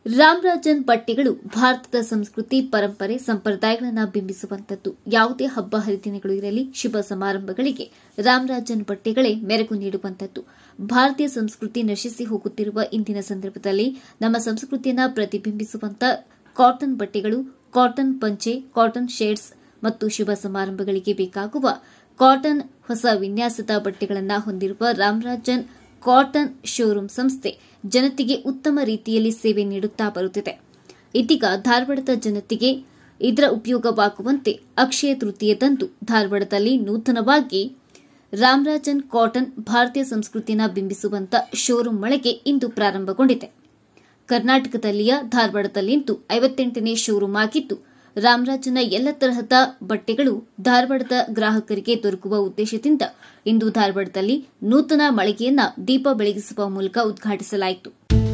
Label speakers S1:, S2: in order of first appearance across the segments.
S1: ರಾಮರಾಜನ್ ಬಟ್ಟೆಗಳು ಭಾರತದ ಸಂಸ್ಕೃತಿ, ಪರಂಪರೆ, ಸಂಪ್ರದಾಯಗಳನ್ನು ಬಿಂಬಿಸುವಂತದ್ದು. ಯಾವುದೇ ಹಬ್ಬ ಹರಿದಿನಗಳು ಇರಲಿ, ಶುಭ ಸಮಾರಂಭಗಳಿಗೆ ರಾಮರಾಜನ್ ಬಟ್ಟೆಗಳೇ ಮೆರುಗು ನೀಡುವಂತದ್ದು. ಭಾರತೀಯ ಸಂಸ್ಕೃತಿ ನಶಿಸಿ ಹೋಗುತ್ತಿರುವ ಇಂದಿನ ಸಂದರ್ಭದಲ್ಲಿ ನಮ್ಮ ಸಂಸ್ಕೃತಿಯನ್ನು ಪ್ರತಿಬಿಂಬಿಸುವಂತ ಕಾಟನ್ ಬಟ್ಟೆಗಳು, ಕಾಟನ್ ಪಂಚೆ, ಕಾಟನ್ ಶೇಡ್ಸ್ ಮತ್ತು ಶುಭ ಸಮಾರಂಭಗಳಿಗೆ ಬೇಕಾಗುವ ಕಾಟನ್ ಹೊಸ ವಿನ್ಯಾಸದ ಬಟ್ಟೆಗಳನ್ನು ಹೊಂದಿರುವ ರಾಮರಾಜನ್ ಕಾಟನ್ ಶೋರೂಮ್ ಸಂಸ್ಥೆ ಜನತೆಗೆ ಉತ್ತಮ ರೀತಿಯಲ್ಲಿ ಸೇವೆ ನೀಡುತ್ತಾ ಬರುತ್ತಿದೆ. ಇದೀಗ ಧಾರವಾಡದ ಜನತೆಗೆ ಇದರ ಉಪಯೋಗವಾಗುವಂತೆ ಅಕ್ಷಯ ತೃತೀಯದಂದು ಧಾರವಾಡದಲ್ಲಿ ನೂತನವಾಗಿ ರಾಮರಾಜನ್ ಕಾಟನ್ ಭಾರತೀಯ ಸಂಸ್ಕೃತಿಯನ್ನು ಬಿಂಬಿಸುವಂತ ಶೋರೂಮ್ ಮಳಿಗೆ ಇಂದು ಪ್ರಾರಂಭಗೊಂಡಿದೆ. ಕರ್ನಾಟಕದಲ್ಲಿಯ ಧಾರವಾಡದಲ್ಲಿಂದು 58ನೇ ಶೋರೂಮ್ ಆಗಿದ್ದು, ರಾಮರಾಜನ ಎಲ್ಲ ತರಹದ ಬಟ್ಟೆಗಳು ಧಾರವಾಡದ ಗ್ರಾಹಕರಿಗೆ ದೊರಕುವ ಉದ್ದೇಶದಿಂದ ಇಂದು ಧಾರವಾಡದಲ್ಲಿ ನೂತನ ಮಳಿಗೆಯನ್ನು ದೀಪ ಬೆಳಗಿಸುವ ಮೂಲಕ ಉದ್ಘಾಟಿಸಲಾಯಿತು.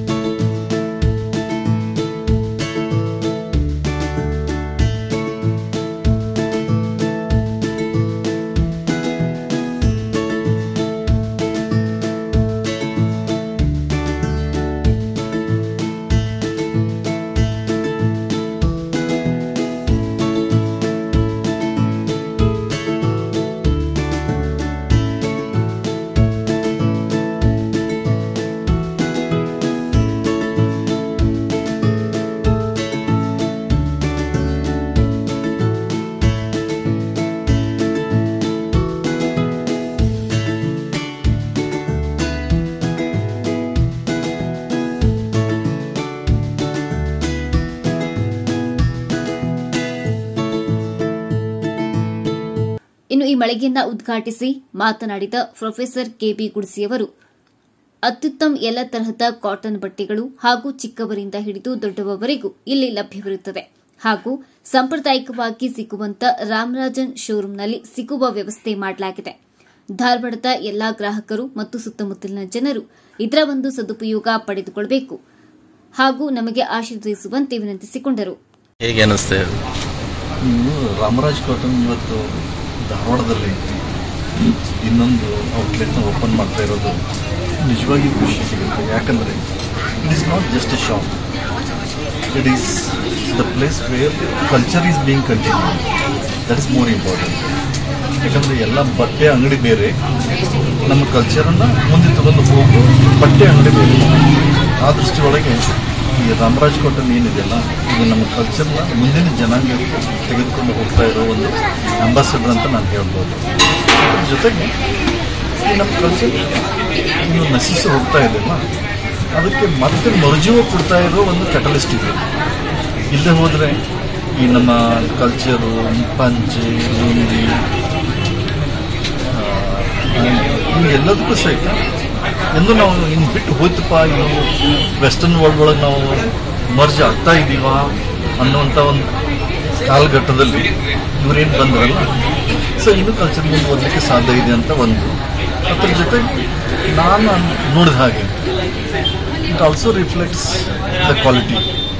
S1: ಇನ್ನು ಈ ಮಳಿಗೆಯನ್ನು ಉದ್ಘಾಟಿಸಿ ಮಾತನಾಡಿದ ಪ್ರೊಫೆಸರ್ ಕೆಬಿ ಗುಡ್ಸಿಯವರು, ಅತ್ಯುತ್ತಮ ಎಲ್ಲ ತರಹದ ಕಾಟನ್ ಬಟ್ಟೆಗಳು ಹಾಗೂ ಚಿಕ್ಕವರಿಂದ ಹಿಡಿದು ದೊಡ್ಡವರೆಗೂ ಇಲ್ಲಿ ಲಭ್ಯವಿರುತ್ತದೆ ಹಾಗೂ ಸಾಂಪ್ರದಾಯಿಕವಾಗಿ ಸಿಗುವಂತ ರಾಮರಾಜನ್ ಶೋರೂಂನಲ್ಲಿ ಸಿಗುವ ವ್ಯವಸ್ಥೆ ಮಾಡಲಾಗಿದೆ. ಧಾರವಾಡದ ಎಲ್ಲಾ ಗ್ರಾಹಕರು ಮತ್ತು ಸುತ್ತಮುತ್ತಲಿನ ಜನರು ಇದರ ಒಂದು ಸದುಪಯೋಗ ಪಡೆದುಕೊಳ್ಳಬೇಕು ಹಾಗೂ ನಮಗೆ ಆಶೀರ್ವದಿಸುವಂತೆ ವಿನಂತಿಸಿಕೊಂಡರು.
S2: ಹೇಗೆ ಅನಿಸುತ್ತೆ
S3: ರಾಮರಾಜ್ ಕಾಟನ್ ಇವತ್ತು ಧಾರವಾಡದಲ್ಲಿ ಇನ್ನೊಂದು ಔಟ್ಲೆಟ್ನ ಓಪನ್ ಮಾಡ್ತಾ ಇರೋದು ನಿಜವಾಗಿ ಖುಷಿ ಸಿಗುತ್ತೆ. ಯಾಕಂದರೆ it is not just a shop, it is the place where culture is being continue. That is more important. ಯಾಕಂದರೆ ಎಲ್ಲ ಬಟ್ಟೆ ಅಂಗಡಿ ಬೇರೆ, ನಮ್ಮ ಕಲ್ಚರನ್ನು ಮುಂದೆ ತಗೊಂಡು ಹೋಗೋ ಬಟ್ಟೆ ಅಂಗಡಿ ಬೇರೆ. ಆ ದೃಷ್ಟಿಯೊಳಗೆ ಈ ರಾಮರಾಜ್ ಕಾಟನ್ ಏನಿದೆಯಲ್ಲ, ಇದು ನಮ್ಮ ಕಲ್ಚರ್ನ ಮುಂದಿನ ಜನಾಂಗಕ್ಕೆ ತೆಗೆದುಕೊಂಡು ಹೋಗ್ತಾ ಇರೋ ಒಂದು ಅಂಬಾಸಿಡರ್ ಅಂತ ನಾನು ಹೇಳ್ಬೋದು. ಅದ್ರ ಜೊತೆಗೆ ಈ ನಮ್ಮ ಕಲ್ಚರ್ ಇನ್ನು ನಶಿಸಿ ಹೋಗ್ತಾ ಇದೆಯಲ್ಲ, ಅದಕ್ಕೆ ಮತ್ತೆ ಮರುಜೀವ ಕೊಡ್ತಾ ಇರೋ ಒಂದು ಕ್ಯಾಟಲಿಸ್ಟ್ ಇದೆ. ಇಲ್ಲದೆ ಹೋದರೆ ಈ ನಮ್ಮ ಕಲ್ಚರು, ಪಂಚೆ, ಲುಂಗಿ ಎಲ್ಲದಕ್ಕೂ ಸಹಿತ ಎಂದು ನಾವು ಇನ್ನು ಬಿಟ್ಟು ಹೋಯ್ತಪ್ಪ, ಇನ್ನು ವೆಸ್ಟರ್ನ್ ವರ್ಲ್ಡ್ ಒಳಗೆ ನಾವು ಮರ್ಜ್ ಆಗ್ತಾ ಇದ್ದೀವ ಅನ್ನುವಂಥ ಒಂದು ಕಾಲಘಟ್ಟದಲ್ಲಿ ಇವರೇನು ಬಂದ್ರಲ್ಲ, ಸೊ ಇನ್ನೂ ಕಲ್ಚರ್ ಮುಂದುವರಲಿಕ್ಕೆ ಸಾಧ್ಯ ಇದೆ ಅಂತ ಒಂದು. ಅದ್ರ ಜೊತೆಗೆ ನಾನು ನೋಡಿದ ಹಾಗೆ it also reflects the quality,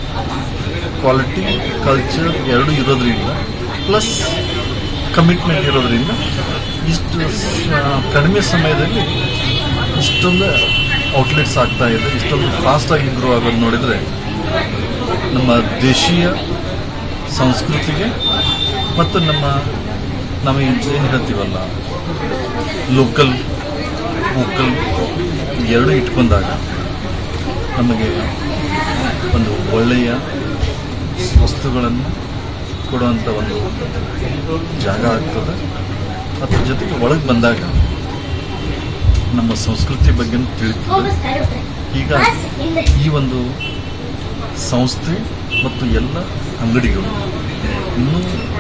S3: culture ಎರಡೂ ಇರೋದ್ರಿಂದ ಪ್ಲಸ್ ಕಮಿಟ್ಮೆಂಟ್ ಇರೋದ್ರಿಂದ ಇಷ್ಟು ಕಡಿಮೆ ಸಮಯದಲ್ಲಿ ಇಷ್ಟೊಂದು ಔಟ್ಲೆಟ್ಸ್ ಆಗ್ತಾ ಇದೆ, ಇಷ್ಟೊಂದು ಫಾಸ್ಟಾಗಿ ಗ್ರೋ ಆಗೋದು ನೋಡಿದರೆ ನಮ್ಮ ದೇಶೀಯ ಸಂಸ್ಕೃತಿಗೆ ಮತ್ತು ನಾವು ಏನು ಹೇಳ್ತೀವಲ್ಲ ಲೋಕಲ್ ವೋಕಲ್ ಎರಡೂ ಇಟ್ಕೊಂಡಾಗ ನಮಗೆ ಒಂದು ಒಳ್ಳೆಯ ವಸ್ತುಗಳನ್ನು ಕೊಡುವಂಥ ಒಂದು ಜಾಗ ಆಗ್ತದೆ. ಅದ್ರ ಜೊತೆಗೆ ಒಳಗೆ ಬಂದಾಗ ನಮ್ಮ ಸಂಸ್ಕೃತಿ ಬಗ್ಗೆ ತಿಳಿತದೆ. ಈಗ ಈ ಒಂದು ಸಂಸ್ಥೆ ಮತ್ತು ಎಲ್ಲ ಅಂಗಡಿಗಳು ಇನ್ನೂ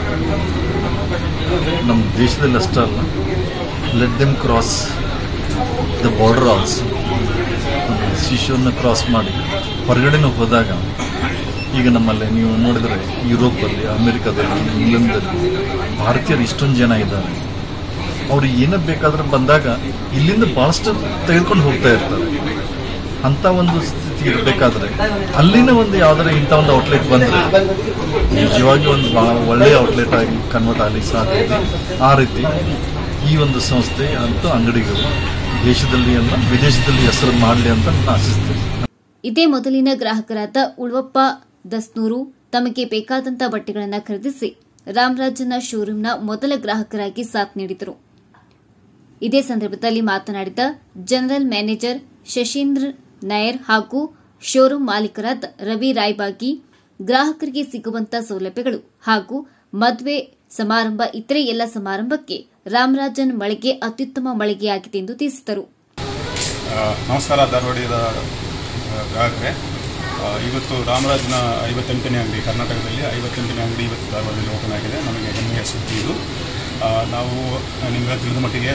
S3: ನಮ್ಮ ದೇಶದಲ್ಲಿ ಅಷ್ಟೇ ಅಲ್ಲ, let them cross the border also. ಶಿಶುವನ್ನು ಕ್ರಾಸ್ ಮಾಡಿ ಹೊರಗಡೆನೂ ಹೋದಾಗ ಈಗ ನಮ್ಮಲ್ಲಿ ನೀವು ನೋಡಿದರೆ ಯುರೋಪಲ್ಲಿ, ಅಮೆರಿಕದಲ್ಲಿ, ಇಂಗ್ಲೆಂಡಲ್ಲಿ ಭಾರತೀಯರು ಇಷ್ಟೊಂದು ಜನ ಇದ್ದಾರೆ. ಅವ್ರು ಏನೇ ಬೇಕಾದ್ರೆ ಬಂದಾಗ ಇಲ್ಲಿಂದ ಭಾಳಷ್ಟು ತೆಗೆದುಕೊಂಡು ಹೋಗ್ತಾ ಇರ್ತಾರೆ. ಅಂಥ ಒಂದು ಸ್ಥಿತಿ ಇರಬೇಕಾದ್ರೆ ಅಲ್ಲಿನ ಒಂದು ಯಾವ್ದಾರ ಇಂಥ ಒಂದು ಔಟ್ಲೆಟ್ ಬಂದರೆ ನಿಜವಾಗಿ ಒಂದು ಒಳ್ಳೆಯ ಔಟ್ಲೆಟ್ ಆಗಿ ಕನ್ವರ್ಟ್ ಆಗಲಿ ಸಾಧ್ಯ ಇದೆ. ಆ ರೀತಿ ಈ ಒಂದು ಸಂಸ್ಥೆ ಅಂತೂ ಅಂಗಡಿಗಳು ದೇಶದಲ್ಲಿ ಅಲ್ಲ ವಿದೇಶದಲ್ಲಿ ಹೆಸರು ಮಾಡಲಿ ಅಂತ ನಾನು ಆಶಿಸ್ತೇನೆ.
S1: ಇದೇ ಮೊದಲಿನ ಗ್ರಾಹಕರಾದ ಉಳ್ವಪ್ಪ ದಸ್ನೂರು ತಮಗೆ ಬೇಕಾದಂತಹ ಬಟ್ಟೆಗಳನ್ನು ಖರೀದಿಸಿ ರಾಮರಾಜನ ಶೋರೂಂನ ಮೊದಲ ಗ್ರಾಹಕರಾಗಿ ಸಾಥ್ ನೀಡಿದರು. ಇದೇ ಸಂದರ್ಭದಲ್ಲಿ ಮಾತನಾಡಿದ ಜನರಲ್ ಮ್ಯಾನೇಜರ್ ಶಶೀಂದ್ರ ನಾಯರ್ ಹಾಗೂ ಶೋರೂಂ ಮಾಲೀಕರಾದ ರವಿ ರಾಯ್ಬಾಗಿ, ಗ್ರಾಹಕರಿಗೆ ಸಿಗುವಂತಹ ಸೌಲಭ್ಯಗಳು ಹಾಗೂ ಮದುವೆ ಸಮಾರಂಭ ಇತರೆ ಎಲ್ಲ ಸಮಾರಂಭಕ್ಕೆ ರಾಮರಾಜನ್ ಮಳಿಗೆ ಅತ್ಯುತ್ತಮ ಮಳಿಗೆಯಾಗಿದೆ ಎಂದು ತಿಳಿಸಿದರು.
S2: ನಮಸ್ಕಾರ ಧಾರವಾಡದ ಗ್ರಾಹಕರೇ, ಇವತ್ತು ರಾಮರಾಜನ 58ನೇ ಅಂಗಡಿ, ಕರ್ನಾಟಕದಲ್ಲಿ 58ನೇ ಅಂಗಡಿ ಇವತ್ತು ಧಾರವಾಡದಲ್ಲಿ ಓಪನ್ ಆಗಿದೆ. ನಮಗೆ ಹೆಮ್ಮೆಯ ಸುದ್ದಿ ಇದು. ನಾವು ನಿಮಗೆ ತಿಳಿದ ಮಟ್ಟಿಗೆ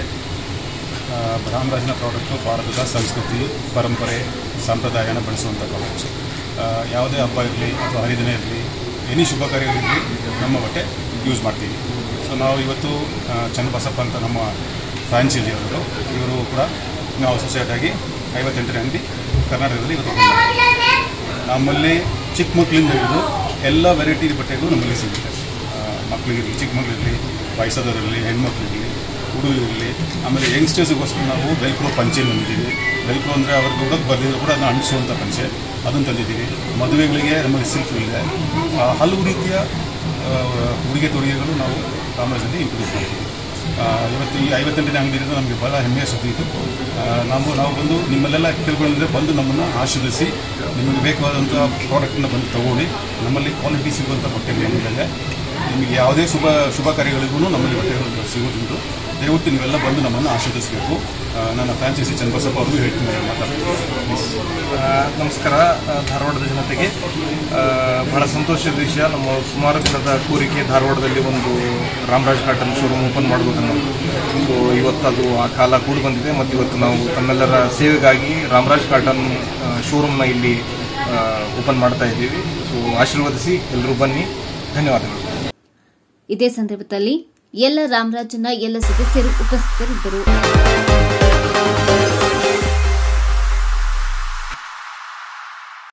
S2: ರಾಮರಾಜನ ಪ್ರಾಡಕ್ಟು ಭಾರತದ ಸಂಸ್ಕೃತಿ, ಪರಂಪರೆ, ಸಂಪ್ರದಾಯನ ಬಳಸುವಂಥ ಪ್ರಾಡಕ್ಟ್ಸು. ಯಾವುದೇ ಹಬ್ಬ ಇರಲಿ ಅಥವಾ ಹರಿದಿನ ಇರಲಿ, ಎನಿ ಶುಭ ಕಾರ್ಯಗಳಿರಲಿ ನಮ್ಮ ಬಟ್ಟೆ ಯೂಸ್ ಮಾಡ್ತೀವಿ. ಸೊ ನಾವು ಇವತ್ತು ಚನ್ನಬಸಪ್ಪ ಅಂತ ನಮ್ಮ ಫ್ರಾಂಚೈಸಿಯವರು, ಇವರು ಕೂಡ ನಾವು ಸೊಸೈಟಿಯಾಗಿ 58ನೇ ಅಂಗಡಿ ಕರ್ನಾಟಕದಲ್ಲಿ ಇವತ್ತು ಓಪನ್ ಮಾಡ್ತೀವಿ. ನಮ್ಮಲ್ಲಿ ಚಿಕ್ಕ ಮಕ್ಕಳಿಂದ ಹಿಡಿದು ಎಲ್ಲ ವೆರೈಟಿ ಬಟ್ಟೆಗಳು ನಮ್ಮಲ್ಲಿ ಸಿಗುತ್ತೆ. ಮಕ್ಕಳಿಗಿರಲಿ, ಚಿಕ್ಕ ಮಕ್ಕಳಿರಲಿ, ವಯಸ್ಸಾದವರಿರಲಿ, ಹೆಣ್ಮಕ್ಳಿರಲಿ, ಹುಡುಗರಿರಲಿ. ಆಮೇಲೆ ಯಂಗ್ಸ್ಟರ್ಸ್ಗೋಸ್ಕರ ನಾವು ವೆಲ್ಕ್ರೋ ಪಂಚೆ ತಂದಿದ್ದೀವಿ. ವೆಲ್ಕ್ರೋ ಅಂದರೆ ಅವ್ರಿಗೆ ಉಡೋಕ್ಕೆ ಬರ್ದಿದ್ರು ಕೂಡ ಅದನ್ನು ಅಂಟಿಸುವಂಥ ಪಂಚೆ, ಅದನ್ನು ತಂದಿದ್ದೀವಿ. ಮದುವೆಗಳಿಗೆ ನಮ್ಮಲ್ಲಿ ಸಿಲ್ಕ್ ಇದೆ. ಹಲವು ರೀತಿಯ ಉಡುಗೆ ತೊಡುಗೆಗಳು ನಾವು ರಾಮರಾಜಲ್ಲಿ ಇಂಟ್ರೊಡ್ಯೂಸ್ ಮಾಡ್ತೀವಿ. ಇವತ್ತು ಈ 58ನೇ ಅಂಗಡಿಯಿಂದ ನಮಗೆ ಬಹಳ ಹೆಮ್ಮೆಯ ಸುದ್ದಿ ಇತ್ತು. ನಾವು ಬಂದು ನಿಮ್ಮಲ್ಲೆಲ್ಲ ಕೇಳ್ಕೊಂಡಿದ್ರೆ ಬಂದು ನಮ್ಮನ್ನು ಆಶೀರ್ವದಿಸಿ ನಿಮಗೆ ಬೇಕಾದಂಥ ಪ್ರಾಡಕ್ಟನ್ನು ಬಂದು ತಗೊಳ್ಳಿ. ನಮ್ಮಲ್ಲಿ ಕ್ವಾಲಿಟಿ ಸಿಗುವಂಥ ಬಟ್ಟೆಗಳು ಏನಿದೆ, ನಿಮಗೆ ಯಾವುದೇ ಶುಭ ಕಾರ್ಯಗಳಿಗೂ ನಮ್ಮಲ್ಲಿ ಬಟ್ಟೆಗಳು ಸಿಗೋದುಂಟು. ದಯವಿಟ್ಟು ನೀವೆಲ್ಲ ಬಂದು ನಮ್ಮನ್ನು ಆಶೀರ್ವದಿಸಬೇಕು. ನನ್ನ ಫ್ರಾಂಚೈಸಿ ಚನ್ನಬಸಪ್ಪ ಅವರು ಹೇಳ್ತೀನಿ ಮಾತಾಡ್ತೀನಿ.
S4: ನಮಸ್ಕಾರ ಧಾರವಾಡದ ಜನತೆಗೆ. ಬಹಳ ಸಂತೋಷದ ವಿಷಯ. ನಮ್ಮ ಸುಮಾರು ದಿನದ ಕೋರಿಕೆ ಧಾರವಾಡದಲ್ಲಿ ಒಂದು ರಾಮರಾಜ್ ಕಾಟನ್ ಶೋರೂಮ್ ಓಪನ್ ಮಾಡಬೇಕನ್ನೋದು. ಸೊ ಇವತ್ತು ಅದು ಆ ಕಾಲ ಕೂಡಿ ಬಂದಿದೆ ಮತ್ತು ಇವತ್ತು ನಾವು ತಮ್ಮೆಲ್ಲರ ಸೇವೆಗಾಗಿ ರಾಮರಾಜ್ ಕಾಟನ್ ಶೋರೂಮ್ನ ಇಲ್ಲಿ ಓಪನ್ ಮಾಡ್ತಾ ಇದ್ದೀವಿ. ಸೊ ಆಶೀರ್ವದಿಸಿ ಎಲ್ಲರೂ ಬನ್ನಿ. ಧನ್ಯವಾದಗಳು.
S1: ಇದೇ ಸಂದರ್ಭದಲ್ಲಿ ಎಲ್ಲ ರಾಮರಾಜನ ಎಲ್ಲ ಸದಸ್ಯರು ಉಪಸ್ಥಿತರಿದ್ದರು.